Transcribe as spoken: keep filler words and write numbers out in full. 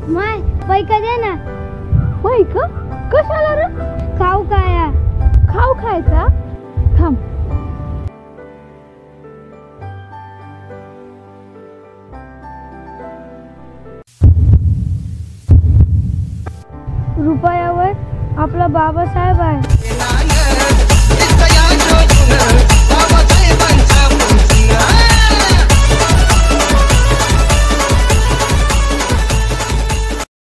माय पैका दे ना. पैक कशाला रे? खाऊ खाया. खाऊ खायचा? थांब. रुपयावर आपला बाबासाहेब आहे.